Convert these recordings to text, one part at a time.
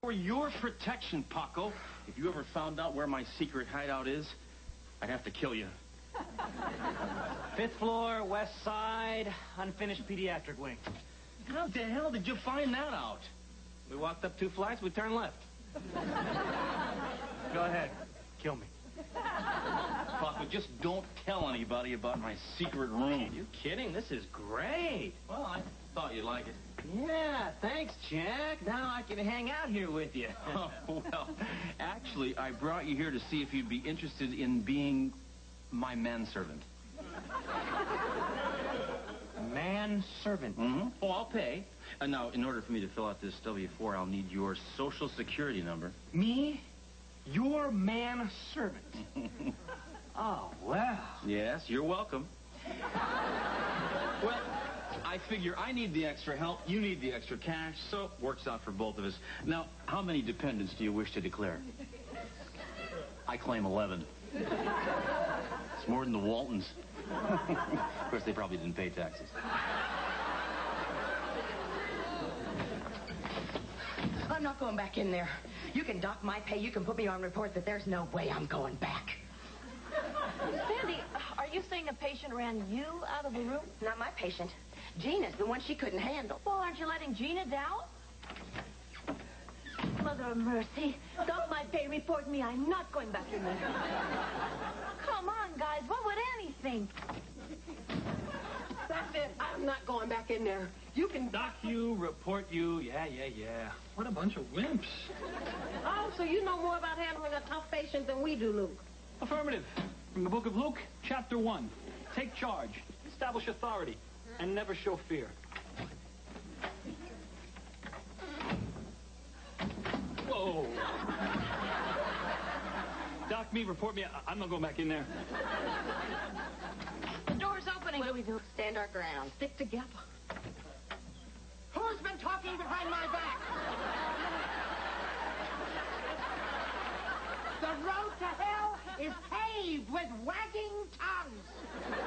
For your protection, Paco, if you ever found out where my secret hideout is, I'd have to kill you. 5th floor, west side, unfinished pediatric wing. How the hell did you find that out? We walked up 2 flights, we turned left. Go ahead. Kill me. Paco, just don't tell anybody about my secret room. Are you kidding? This is great. Well, I thought you'd like it. Yeah, thanks, Jack. Now I can hang out here with you. Oh, well, actually, I brought you here to see if you'd be interested in being my manservant. Manservant? Mm-hmm. Oh, I'll pay. Now, in order for me to fill out this W-4, I'll need your social security number. Me? Your manservant? Oh, well. Yes, you're welcome. Well, I figure I need the extra help, you need the extra cash, so it works out for both of us. Now, how many dependents do you wish to declare? I claim 11. It's more than the Waltons. Of course, they probably didn't pay taxes. I'm not going back in there. You can dock my pay, you can put me on report, but there's no way I'm going back. Sandy, are you saying a patient ran you out of the room? Not my patient. Gina's the one she couldn't handle. Well, aren't you letting Gina down? Mother of mercy. Dock my pay, report me. I'm not going back in there. Come on, guys. What would Annie think? That's it. I'm not going back in there. You can Dock you, report you. Yeah. What a bunch of wimps. Oh, so you know more about handling a tough patient than we do, Luke. Affirmative. From the book of Luke, chapter 1. Take charge, establish authority, and never show fear. Whoa. Doc me, report me. I'm not going back in there. The door's opening. What do we do? Stand our ground. Stick together. Who's been talking behind my back? The road to hell is paved with wagging tongues.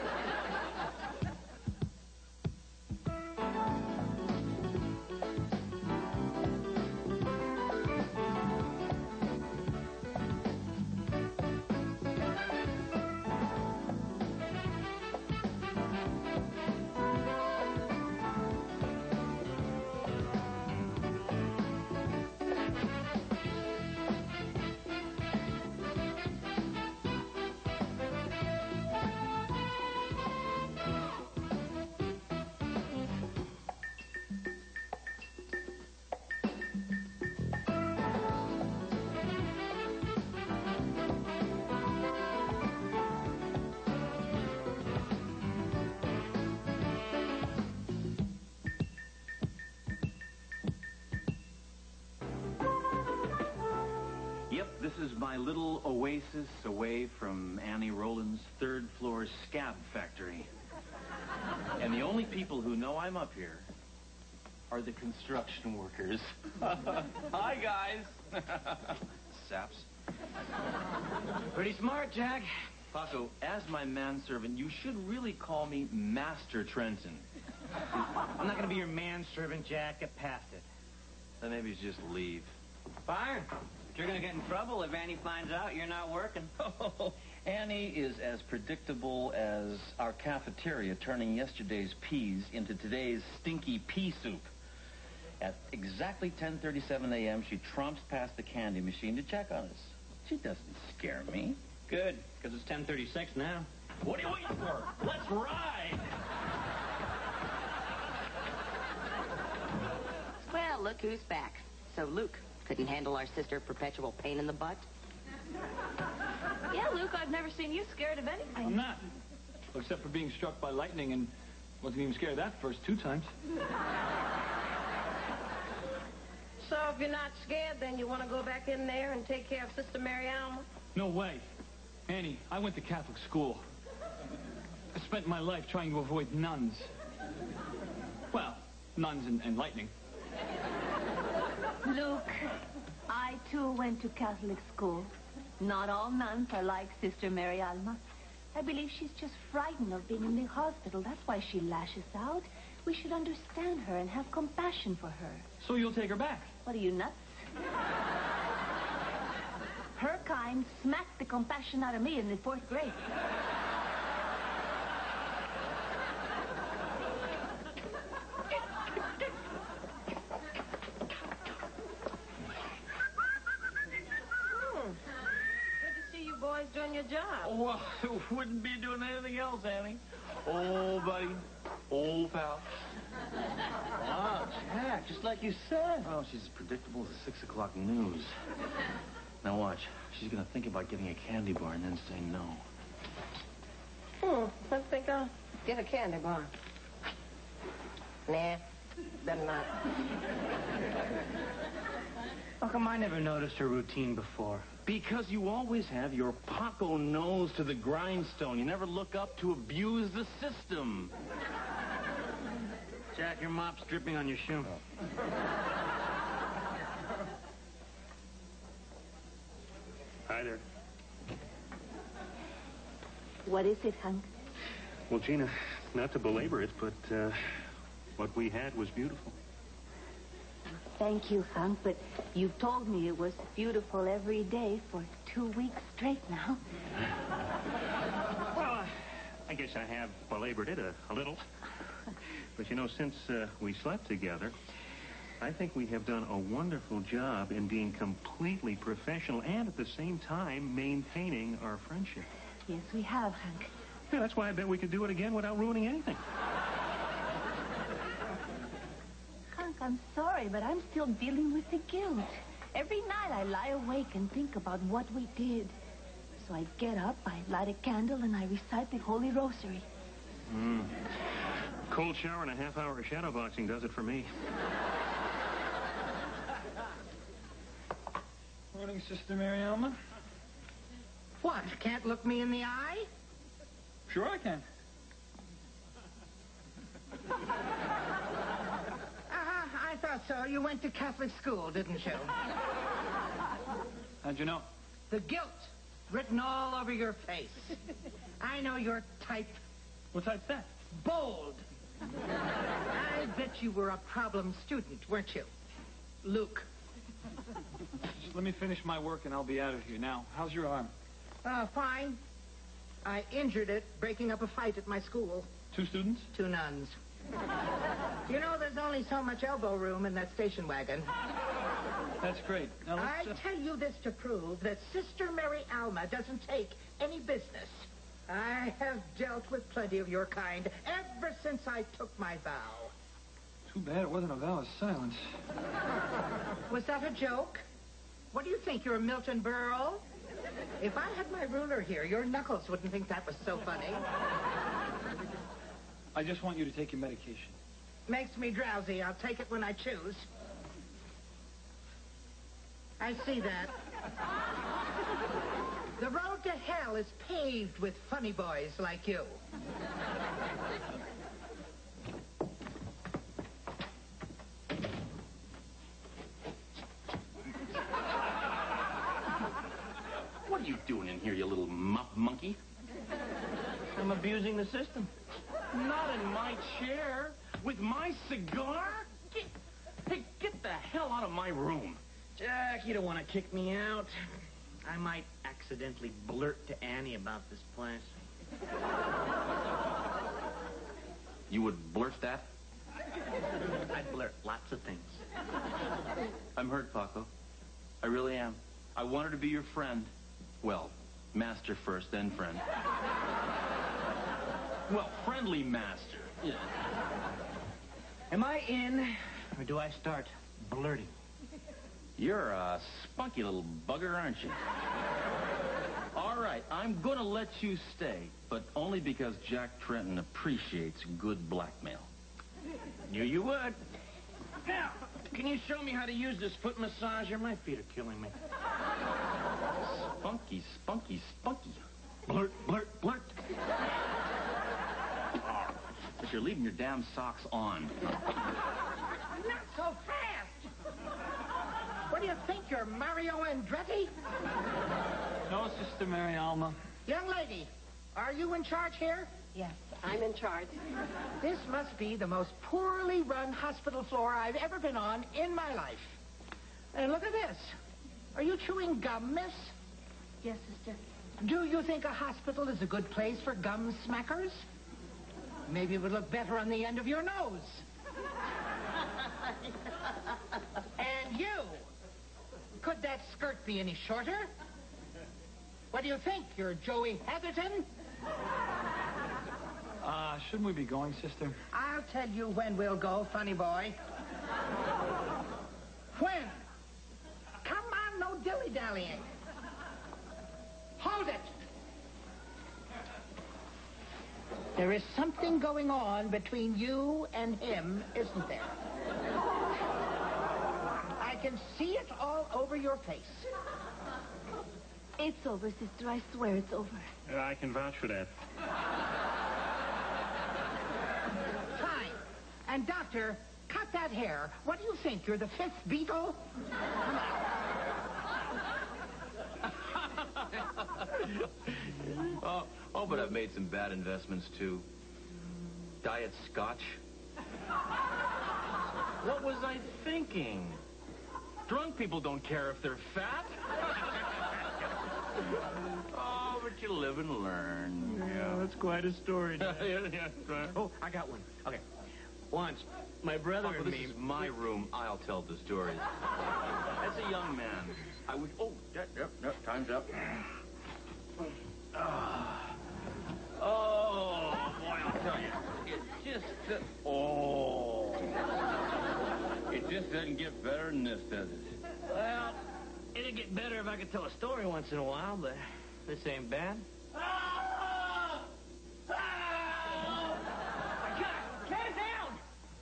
Yep, this is my little oasis away from Annie Rowland's 3rd floor scab factory. And the only people who know I'm up here are the construction workers. Hi, guys. Saps. Pretty smart, Jack. Paco, as my manservant, you should really call me Master Trenton. I'm not going to be your manservant, Jack. Get past it. Then maybe just leave. Fine. You're going to get in trouble if Annie finds out you're not working. Oh, Annie is as predictable as our cafeteria turning yesterday's peas into today's stinky pea soup. At exactly 10:37 a.m., she tromps past the candy machine to check on us. She doesn't scare me. Good, because it's 10:36 now. What are you waiting for? Let's ride! Well, look who's back. So Luke couldn't handle our sister perpetual pain in the butt? Yeah, Luke, I've never seen you scared of anything. I'm not. Except for being struck by lightning and wasn't even scared of that first 2 times. So if you're not scared, then you want to go back in there and take care of Sister Mary Alma? No way. Annie, I went to Catholic school. I spent my life trying to avoid nuns. Well, nuns and lightning. Luke, I too went to Catholic school. Not all nuns are like Sister Mary Alma. I believe she's just frightened of being in the hospital. That's why she lashes out. We should understand her and have compassion for her. So you'll take her back? What are you, nuts? Her kind smacked the compassion out of me in the 4th grade. Boys doing your job. Well, wouldn't be doing anything else, Annie. Old buddy. Old pal. Wow, Jack, just like you said. Oh, she's as predictable as the 6 o'clock news. Now watch. She's going to think about getting a candy bar and then say no. I think I'll get a candy bar. Nah, better not. How come I never noticed her routine before? Because you always have your Paco nose to the grindstone. You never look up to abuse the system. Jack, your mop's dripping on your shoe. Hi there. What is it, Hank? Well, Gina, not to belabor it, but what we had was beautiful. Thank you, Hank, but you've told me it was beautiful every day for 2 weeks straight now. Well, I guess I have belabored it a little. But, you know, since we slept together, I think we have done a wonderful job in being completely professional and at the same time maintaining our friendship. Yes, we have, Hank. Yeah, that's why I bet we could do it again without ruining anything. Hank, I'm sorry, but I'm still dealing with the guilt. Every night I lie awake and think about what we did. So I get up, I light a candle, and I recite the Holy Rosary. Cold shower and a half-hour of shadowboxing does it for me. Morning, Sister Mary Alma. What, can't look me in the eye? Sure I can. I thought so. You went to Catholic school, didn't you? How'd you know? The guilt written all over your face. I know your type. What type's that? Bold. I bet you were a problem student, weren't you? Luke. Just let me finish my work and I'll be out of here. Now, how's your arm? Fine. I injured it breaking up a fight at my school. 2 students? 2 nuns. You know, there's only so much elbow room in that station wagon. That's great. Now I let's... tell you this to prove that Sister Mary Alma doesn't take any business. I have dealt with plenty of your kind ever since I took my vow. Too bad it wasn't a vow of silence. Was that a joke? What do you think, you're Milton Berle? If I had my ruler here, your knuckles wouldn't think that was so funny. I just want you to take your medication. Makes me drowsy. I'll take it when I choose. I see that. The road to hell is paved with funny boys like you. What are you doing in here, you little monkey? I'm abusing the system. Not in my chair. With my cigar? Get the hell out of my room. Jack, you don't want to kick me out. I might accidentally blurt to Annie about this place. You would blurt that? I'd blurt lots of things. I'm hurt, Paco. I really am. I want her to be your friend. Well, master first, then friend. Well, friendly master. Yeah. Am I in, or do I start blurting? You're a spunky little bugger, aren't you? All right, I'm going to let you stay, but only because Jack Trenton appreciates good blackmail. Knew you would. Now, can you show me how to use this foot massager? My feet are killing me. Spunky, spunky, spunky. Blurt, blurt, blurt. But you're leaving your damn socks on. Not so fast. What do you think, you're Mario Andretti? No, Sister Mary Alma. Young lady, are you in charge here? Yes, I'm in charge. This must be the most poorly run hospital floor I've ever been on in my life. And look at this. Are you chewing gum, miss? Yes, sister. Do you think a hospital is a good place for gum smackers? Maybe it would look better on the end of your nose. And you, could that skirt be any shorter? What do you think? You're Joey Heatherton? Shouldn't we be going, sister? I'll tell you when we'll go, funny boy. When? Come on, no dilly-dallying. Hold it. There is something going on between you and him, isn't there? I can see it all over your face. It's over, sister. I swear it's over. I can vouch for that. Fine. And, Doctor, cut that hair. What do you think? You're the fifth Beatle? Come on. Oh, but I've made some bad investments, too. Diet Scotch. What was I thinking? Drunk people don't care if they're fat. Oh, but you live and learn. Yeah, that's quite a story, Dad. Yeah. Oh, I got one. Okay. Once, my brother Papa, and this me... is my room. I'll tell the story. As a young man, I would... Oh, yep, time's up. Oh, boy, I'll tell you. It just... It just doesn't get better than this, does it? Well, it'd get better if I could tell a story once in a while, but this ain't bad. Cat it down!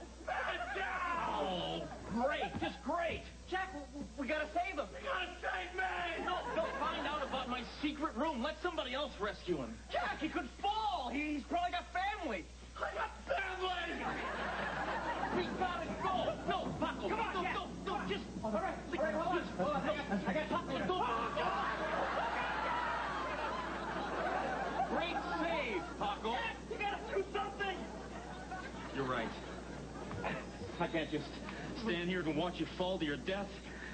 Oh, great, just great. Jack, we gotta save him. You gotta save me! No, don't find out about my secret room. Let somebody else rescue him. Jack, he could fall. He's probably got family. I got family! We gotta go. No, Paco. Come on, Jack. No, just... All right, hold on. I got Paco. Great save, Paco. Jack, you gotta do something. You're right. I can't just stand here and watch you fall to your death.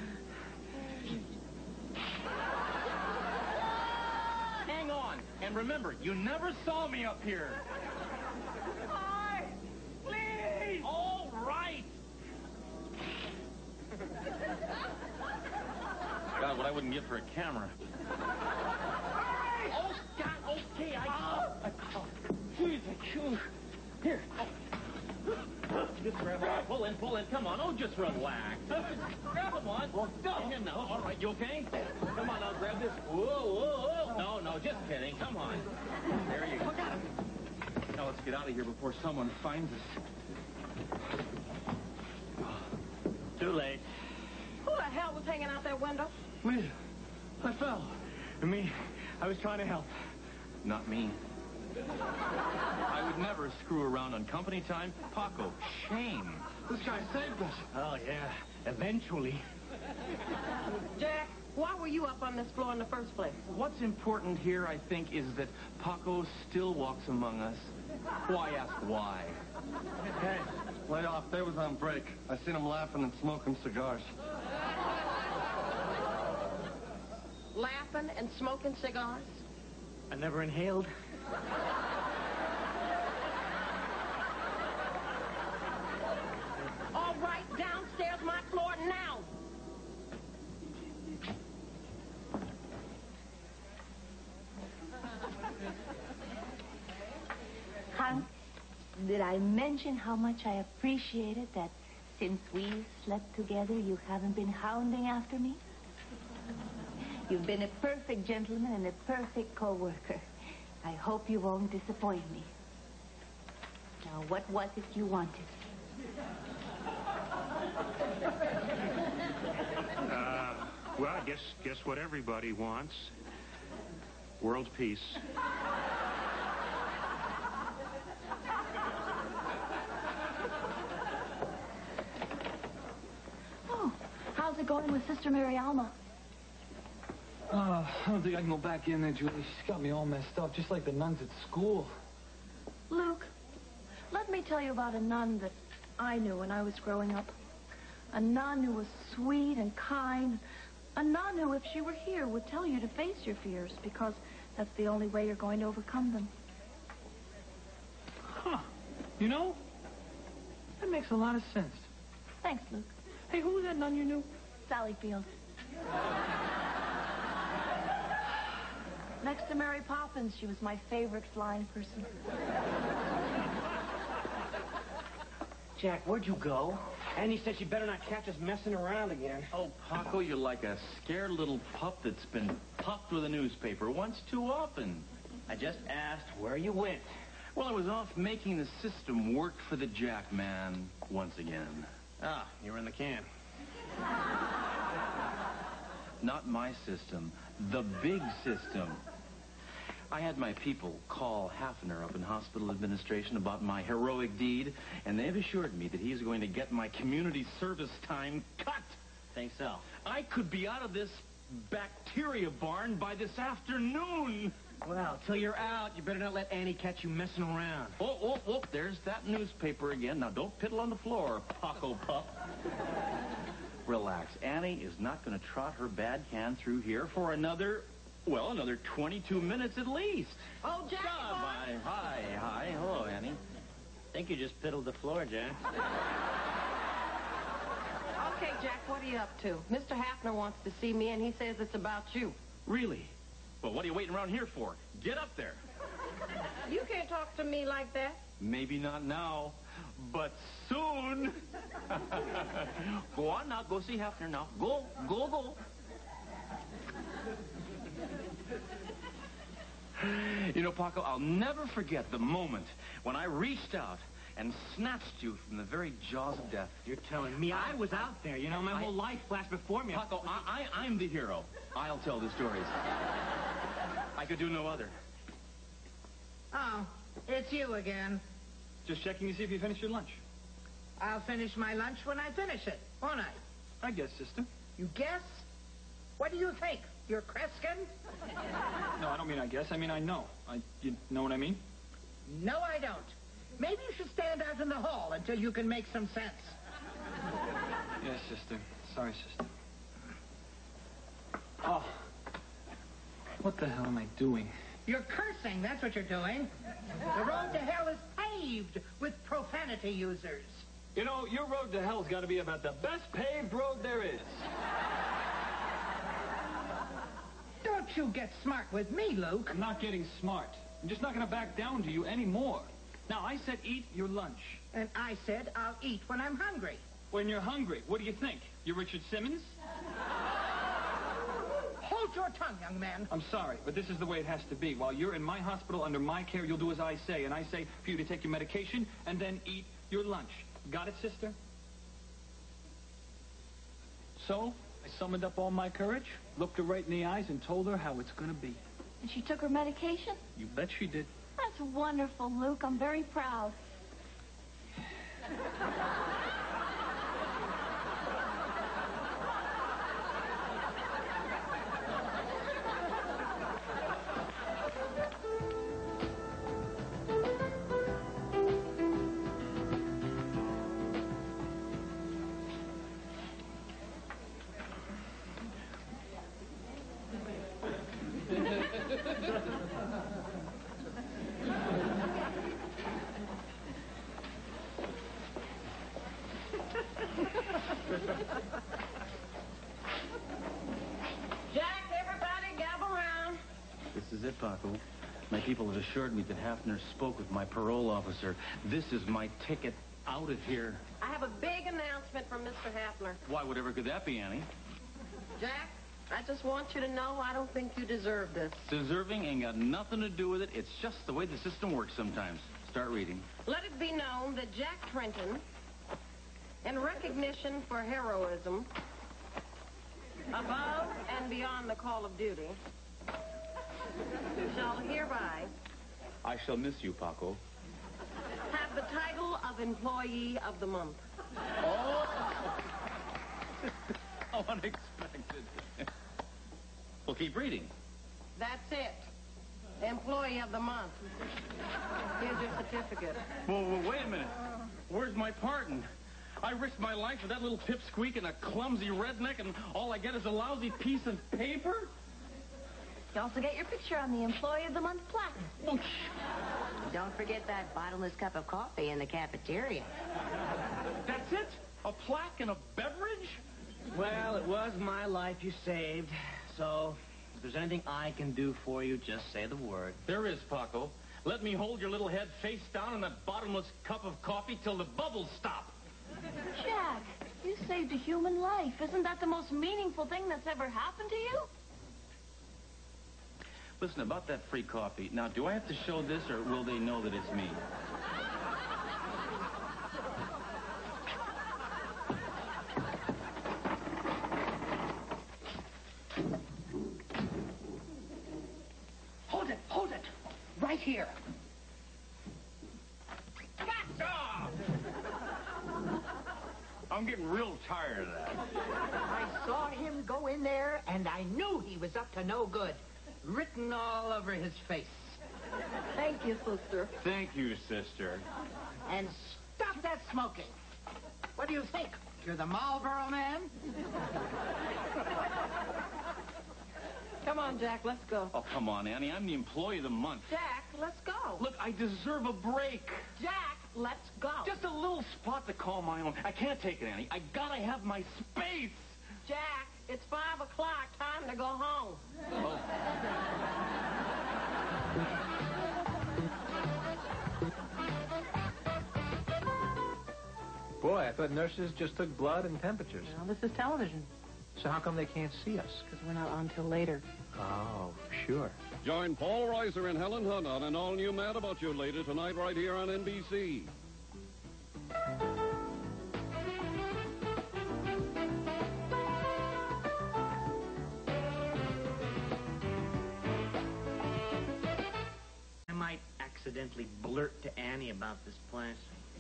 Hang on. And remember, you never saw me up here. Hi! Please! All right! God, what I wouldn't give for a camera. Oh, God, okay, Jeez, Here. Just grab on. Pull in. Come on. Oh, just relax. Grab him on. Got him now. All right, you okay? Come on, now, grab this. Whoa. No, just kidding. Come on. There you go. Now, let's get out of here before someone finds us. Too late. Who the hell was hanging out that window? Me. I fell. And me, I was trying to help. Not me. I would never screw around on company time. Paco, shame. This guy saved us. Oh, yeah. Eventually. Jack, why were you up on this floor in the first place? What's important here, I think, is that Paco still walks among us. Why ask why? Hey, lay off. They was on break. I seen them laughing and smoking cigars. Laughing and smoking cigars? I never inhaled. All right, downstairs my floor now. Hank, did I mention how much I appreciate it that since we slept together, you haven't been hounding after me? You've been a perfect gentleman and a perfect co-worker. I hope you won't disappoint me. Now, what was it you wanted? Well, I guess what everybody wants. World peace. Oh, how's it going with Sister Mary Alma? I don't think I can go back in there, Julie. She's got me all messed up, just like the nuns at school. Luke, let me tell you about a nun that I knew when I was growing up. A nun who was sweet and kind, A Nanu, if she were here, would tell you to face your fears because that's the only way you're going to overcome them. Huh. You know, that makes a lot of sense. Thanks, Luke. Hey, who was that nun you knew? Sally Field. Next to Mary Poppins, she was my favorite flying person. Jack, where'd you go? Annie said she better not catch us messing around again. Oh, Paco, you're like a scared little pup that's been puffed with a newspaper once too often. I just asked where you went. Well, I was off making the system work for the Jack man once again. Ah, you were in the can. Not my system, the big system. I had my people call Hafner up in hospital administration about my heroic deed, and they've assured me that he's going to get my community service time cut. Think so? I could be out of this bacteria barn by this afternoon. Well, till you're out, you better not let Annie catch you messing around. Oh, there's that newspaper again. Now, don't piddle on the floor, Paco Pup. Relax. Annie is not going to trot her bad can through here for another 22 minutes at least. Oh, Jack! Hi. Hello, Annie. I think you just piddled the floor, Jack. Okay, Jack, what are you up to? Mr. Hafner wants to see me, and he says it's about you. Really? Well, what are you waiting around here for? Get up there. You can't talk to me like that. Maybe not now, but soon. Go on now. Go see Hafner now. Go. You know, Paco, I'll never forget the moment when I reached out and snatched you from the very jaws of death. You're telling me I was out there. You know, my whole life flashed before me. Paco, I'm the hero. I'll tell the stories. I could do no other. Oh, it's you again. Just checking to see if you finished your lunch. I'll finish my lunch when I finish it, won't I? I guess, sister. You guess? What do you think? You're Kreskin? No, I don't mean I guess. I mean I know. You know what I mean? No, I don't. Maybe you should stand out in the hall until you can make some sense. Yes, sister. Sorry, sister. Oh. What the hell am I doing? You're cursing, that's what you're doing. The road to hell is paved with profanity users. You know, your road to hell's got to be about the best paved road there is. Don't you get smart with me, Luke. I'm not getting smart. I'm just not going to back down to you anymore. Now, I said eat your lunch. And I said I'll eat when I'm hungry. When you're hungry, what do you think? You're Richard Simmons? Hold your tongue, young man. I'm sorry, but this is the way it has to be. While you're in my hospital under my care, you'll do as I say. And I say for you to take your medication and then eat your lunch. Got it, sister? So, I summoned up all my courage, looked her right in the eyes, and told her how it's going to be. And she took her medication? You bet she did. That's wonderful, Luke. I'm very proud. Jack, everybody, gather round. This is it, Paco. My people have assured me that Hafner spoke with my parole officer. This is my ticket out of here. I have a big announcement from Mr. Hafner. Why, whatever could that be, Annie? Jack, I just want you to know I don't think you deserve this. Deserving ain't got nothing to do with it. It's just the way the system works sometimes. Start reading. Let it be known that Jack Trenton, in recognition for heroism, above and beyond the call of duty, shall hereby I shall miss you, Paco. have the title of Employee of the Month. Oh! How unexpected. Well, keep reading. That's it. Employee of the Month. Here's your certificate. Well, wait a minute. Where's my pardon? I risked my life for that little pipsqueak and a clumsy redneck, and all I get is a lousy piece of paper? You also get your picture on the Employee of the Month plaque. Don't forget that bottomless cup of coffee in the cafeteria. That's it? A plaque and a beverage? Well, it was my life you saved. So, if there's anything I can do for you, just say the word. There is, Paco. Let me hold your little head face down in that bottomless cup of coffee till the bubbles stop. Jack, you saved a human life. Isn't that the most meaningful thing that's ever happened to you? Listen, about that free coffee. Now, do I have to show this, or will they know that it's me? Hold it. Right here. I'm getting real tired of that. I saw him go in there, and I knew he was up to no good. Written all over his face. Thank you, sister. Thank you, sister. And stop that smoking. What do you think? You're the Marlboro man? Come on, Jack, let's go. Oh, come on, Annie. I'm the Employee of the Month. Jack, let's go. Look, I deserve a break. Jack, let's go. Just a little spot to call my own. I can't take it, Annie. I gotta have my space. Jack, it's 5 o'clock. Time to go home. Oh. Boy, I thought nurses just took blood and temperatures. Well, this is television, So how come they can't see us? because we're not on till later. Oh, sure. Join Paul Reiser and Helen Hunt on an all-new Mad About You later tonight right here on NBC. I might accidentally blurt to Annie about this place.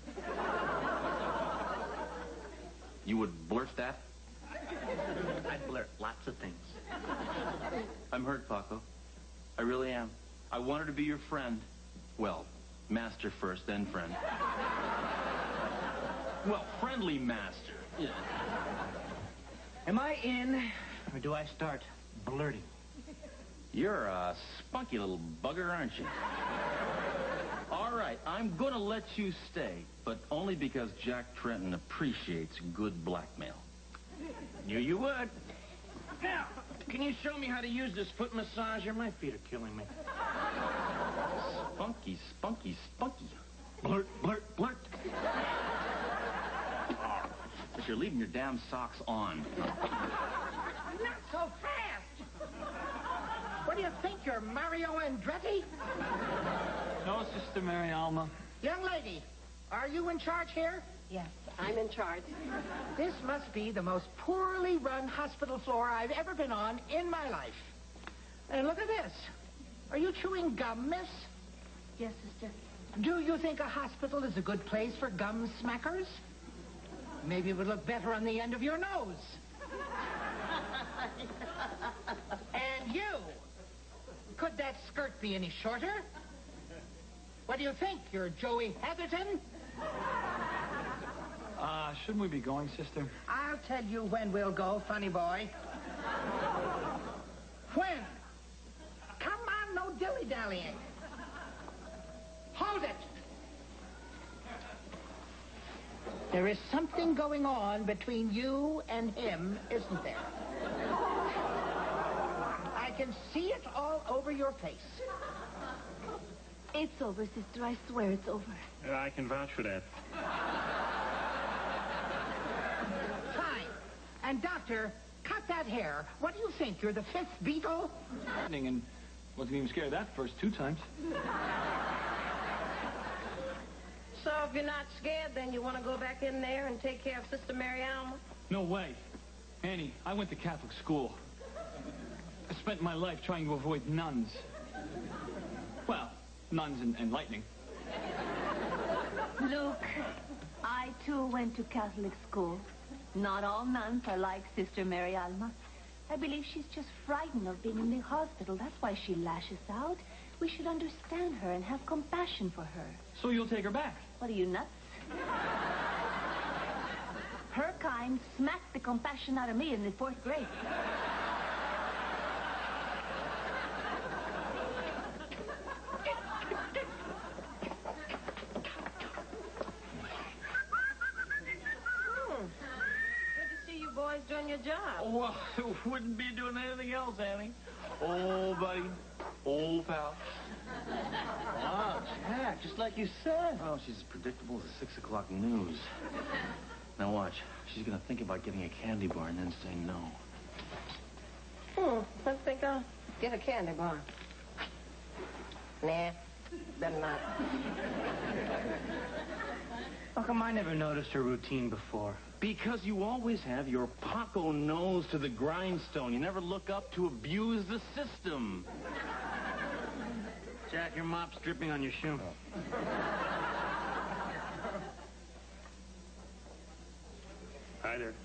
You would blurt that? I'd blurt lots of things. I'm hurt, Paco. I really am. I want her to be your friend. Well, master first, then friend. Well, friendly master. Yeah. Am I in, or do I start blurting? You're a spunky little bugger, aren't you? All right, I'm going to let you stay, but only because Jack Trenton appreciates good blackmail. Knew you would. Now, can you show me how to use this foot massager? My feet are killing me. Spunky, spunky, spunky. Blurt, blurt, blurt. But you're leaving your damn socks on. Not so fast. What do you think, you're Mario Andretti? No, Sister Mary Alma. Young lady, are you in charge here? Yes, I'm in charge. This must be the most poorly run hospital floor I've ever been on in my life. And look at this. Are you chewing gum, miss? Yes, sister. Do you think a hospital is a good place for gum smackers? Maybe it would look better on the end of your nose. And you, could that skirt be any shorter? What do you think? You're Joey Hatherton? Shouldn't we be going, Sister? I'll tell you when we'll go, funny boy. When? Come on, no dilly-dallying. Hold it. There is something going on between you and him, isn't there? I can see it all over your face. It's over, sister. I swear it's over. I can vouch for that. Fine. And, Doctor, cut that hair. What do you think? You're the fifth Beatle? And wasn't even scared of that first 2 times. So if you're not scared, then you want to go back in there and take care of Sister Mary Alma? No way. Annie, I went to Catholic school. I spent my life trying to avoid nuns. Well, nuns and lightning. Luke, I too went to Catholic school. Not all nuns are like Sister Mary Alma. I believe she's just frightened of being in the hospital. That's why she lashes out. We should understand her and have compassion for her. So you'll take her back? What are you, nuts? her kind smacked the compassion out of me in the 4th grade. Boys doing your job. Well, wouldn't be doing anything else, Annie. Old buddy. Old pal. Wow, Jack, just like you said. Oh, she's as predictable as the 6 o'clock news. Now watch. She's going to think about getting a candy bar and then say no. I think I'll get a candy bar. Nah, better not. How come I never noticed her routine before? Because you always have your Paco nose to the grindstone. You never look up to abuse the system. Jack, your mop's dripping on your shoe. Hi there.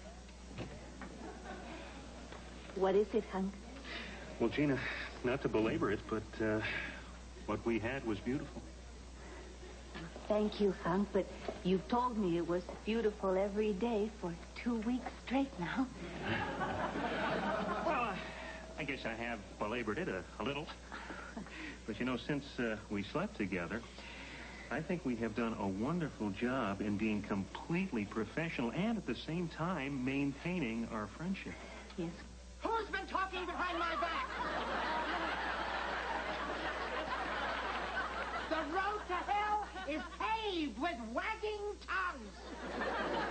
What is it, Hank? Well, Gina, not to belabor it, but what we had was beautiful. Thank you, Hank, but you've told me it was beautiful every day for 2 weeks straight now. Well, I guess I have belabored it a little. But, since we slept together, I think we have done a wonderful job in being completely professional and at the same time maintaining our friendship. Yes. Who's been talking behind my back? The road to hell is paved with wagging tongues.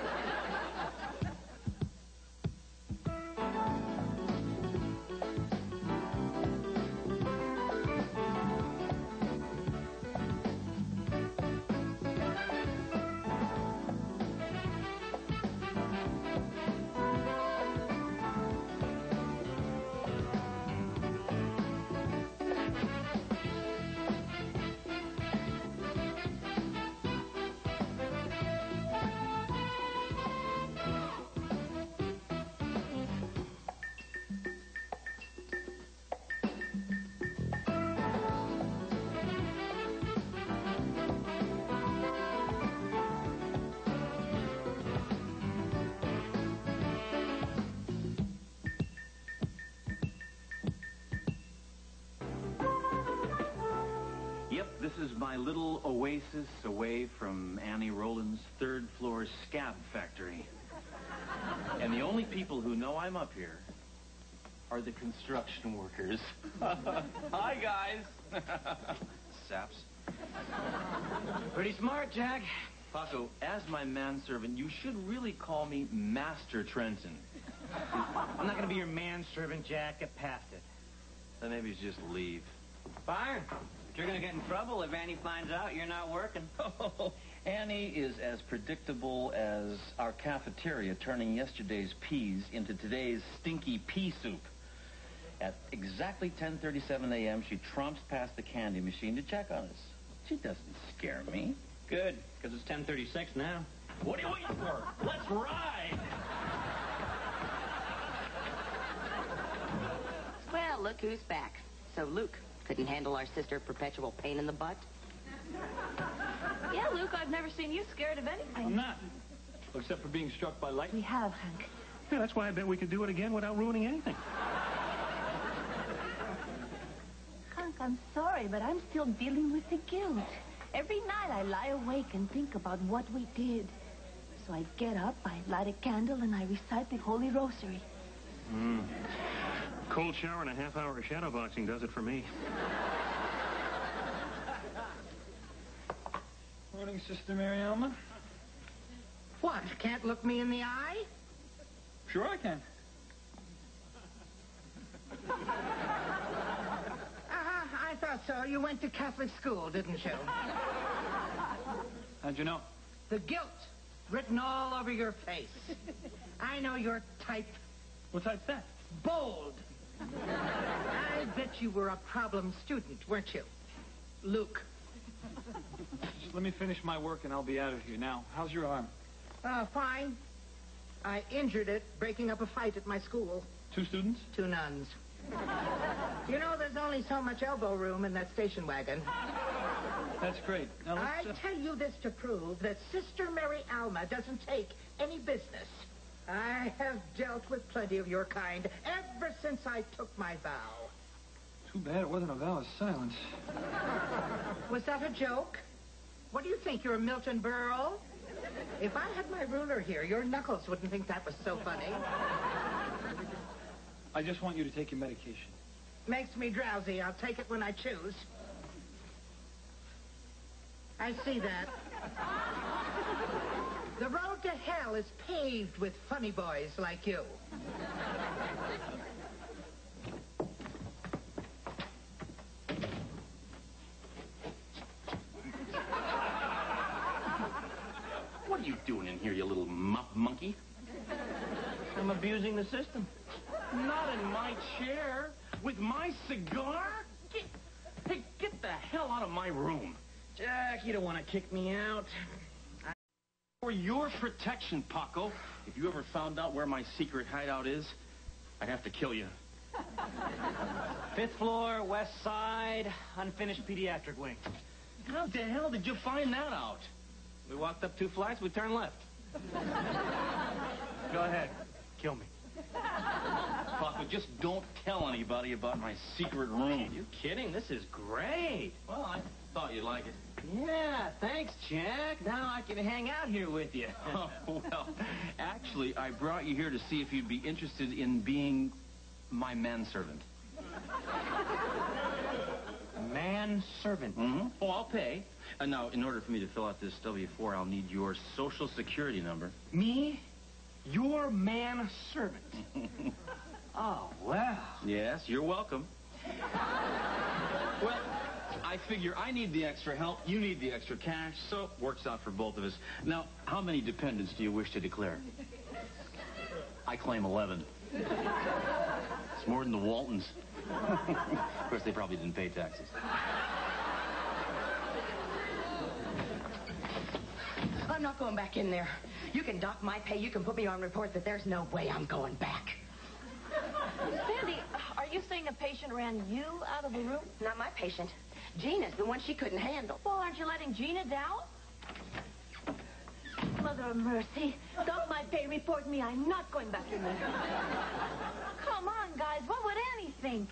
This is my little oasis away from Annie Rowland's 3rd floor scab factory. And the only people who know I'm up here are the construction workers. Hi, guys. Saps. Pretty smart, Jack. Paco, as my manservant, you should really call me Master Trenton. I'm not going to be your manservant, Jack. Get past it. Then maybe just leave. Fine. You're going to get in trouble if Annie finds out you're not working. Oh, Annie is as predictable as our cafeteria turning yesterday's peas into today's stinky pea soup. At exactly 10:37 a.m., she tromps past the candy machine to check on us. She doesn't scare me. Good, because it's 10:36 now. What are you waiting for? Let's ride! Well, look who's back. So, Luke, couldn't handle our sister perpetual pain in the butt? Yeah, Luke, I've never seen you scared of anything. I'm not. Except for being struck by lightning. We have, Hank. Yeah, that's why I bet we could do it again without ruining anything. Hank, I'm sorry, but I'm still dealing with the guilt. Every night I lie awake and think about what we did. So I get up, I light a candle, and I recite the Holy Rosary. Cold shower and a half-hour of shadow boxing does it for me. Morning, Sister Mary Alma. What, can't look me in the eye? Sure I can. I thought so. You went to Catholic school, didn't you? How'd you know? The guilt written all over your face. I know your type. What type's that? Bold. I bet you were a problem student, weren't you? Luke. Just let me finish my work and I'll be out of here. Now, how's your arm? Fine. I injured it breaking up a fight at my school. 2 students? 2 nuns. You know, there's only so much elbow room in that station wagon. That's great. Now I let's... tell you this to prove that Sister Mary Alma doesn't take any business. I have dealt with plenty of your kind ever since I took my vow. Too bad it wasn't a vow of silence. Was that a joke? What do you think, you're Milton Berle? If I had my ruler here, your knuckles wouldn't think that was so funny. I just want you to take your medication. Makes me drowsy. I'll take it when I choose. I see that. The road to hell is paved with funny boys like you. What are you doing in here, you little monkey? I'm abusing the system. Not in my chair. With my cigar? Hey, get the hell out of my room. Jack, you don't want to kick me out. For your protection, Paco, if you ever found out where my secret hideout is, I'd have to kill you. 5th floor, west side, unfinished pediatric wing. How the hell did you find that out? We walked up 2 flights, we turned left. Go ahead. Kill me. Paco, just don't tell anybody about my secret room. You kidding? This is great. Well, I thought you'd like it. Yeah, thanks, Jack. Now I can hang out here with you. Oh, well, actually, I brought you here to see if you'd be interested in being my manservant. Manservant? Mm-hmm. Oh, I'll pay. Now, in order for me to fill out this W-4, I'll need your Social Security number. Me? Your manservant? Oh, well. Yes, you're welcome. Well, I figure I need the extra help, you need the extra cash, so it works out for both of us. Now, how many dependents do you wish to declare? I claim 11. It's more than the Waltons. Of course, they probably didn't pay taxes. I'm not going back in there. You can dock my pay. You can put me on report that there's no way I'm going back. Sandy, are you saying a patient ran you out of the room? Not my patient. Gina's the one she couldn't handle. Well, aren't you letting Gina down? Mother of mercy. Dock my pay, report me. I'm not going back in there. Come on, guys. What would Annie think?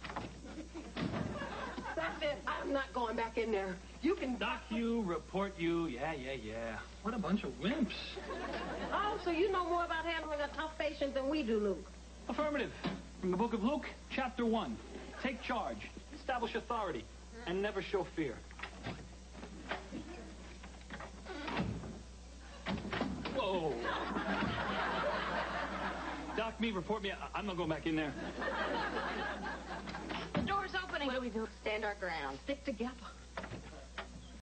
That's it. I'm not going back in there. You can Dock you, report you, yeah. What a bunch of wimps. Oh, so you know more about handling a tough patient than we do, Luke. Affirmative. From the book of Luke, chapter 1. Take charge, establish authority, and never show fear. Whoa. Dock me, report me. I'm not going back in there. The door's opening. What do we do? Stand our ground. Stick together.